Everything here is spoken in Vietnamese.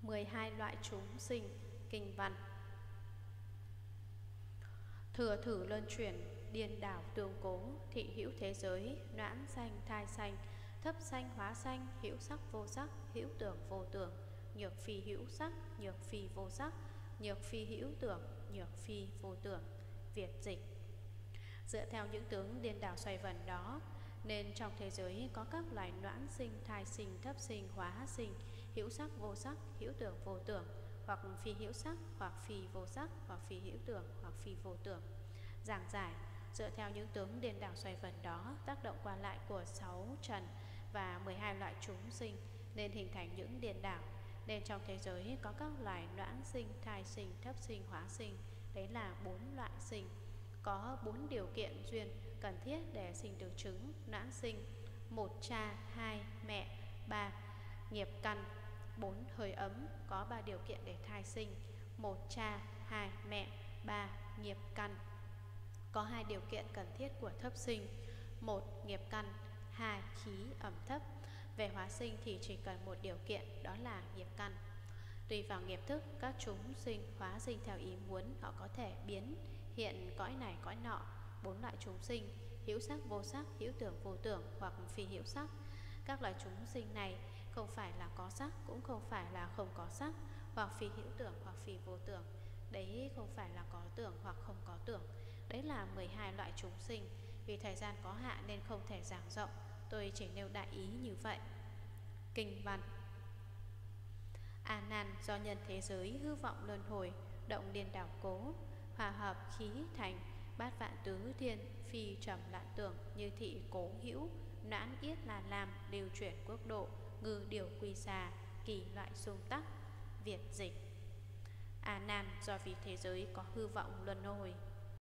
12 loại chúng sinh. Kinh văn. Thừa thử luân chuyển, điên đảo tương cố, thị hữu thế giới, noãn sanh thai sanh, thấp sanh hóa sanh, hữu sắc vô sắc, hữu tưởng vô tưởng, nhược phi hữu sắc, nhược phi vô sắc, nhược phi hữu tưởng, nhược phi vô tưởng. Việt dịch. Dựa theo những tướng điên đảo xoay vần đó, nên trong thế giới có các loài noãn sinh, thai sinh, thấp sinh, hóa sinh, hữu sắc vô sắc, hữu tưởng vô tưởng, hoặc phi hữu sắc, hoặc phi vô sắc, hoặc phi hữu tưởng, hoặc phi vô tưởng. Giảng giải. Dựa theo những tướng điên đảo xoay vần đó, tác động qua lại của 6 trần và 12 loại chúng sinh nên hình thành những điên đảo. Nên trong thế giới có các loài noãn sinh, thai sinh, thấp sinh, hóa sinh. Đấy là 4 loại sinh. Có 4 điều kiện duyên cần thiết để sinh từ trứng noãn sinh: 1 cha, 2 mẹ, 3 nghiệp căn, 4 hơi ấm. Có 3 điều kiện để thai sinh: 1 cha, 2 mẹ, 3 nghiệp căn. Có 2 điều kiện cần thiết của thấp sinh: 1 nghiệp căn, 2 khí ẩm thấp. Về hóa sinh thì chỉ cần một điều kiện, đó là nghiệp căn. Tùy vào nghiệp thức, các chúng sinh hóa sinh theo ý muốn, họ có thể biến hiện cõi này cõi nọ. 4 loại chúng sinh: hữu sắc vô sắc, hữu tưởng vô tưởng, hoặc phi hữu sắc. Các loại chúng sinh này không phải là có sắc, cũng không phải là không có sắc, hoặc phi hữu tưởng, hoặc phi vô tưởng. Đấy không phải là có tưởng hoặc không có tưởng. Đấy là 12 loại chúng sinh. Vì thời gian có hạn nên không thể giảng rộng, tôi chỉ nêu đại ý như vậy. Kinh văn. A Nan, do nhân thế giới hư vọng luân hồi, động điên đảo cố, hòa hợp khí thành bát vạn tứ thiên, phi trầm lạn tưởng, như thị cố hữu, noãn yết là làm, lưu chuyển quốc độ, ngư điều quy xà, kỳ loại xung tắc. Việt dịch. A Nan, do vì thế giới có hư vọng luân hồi,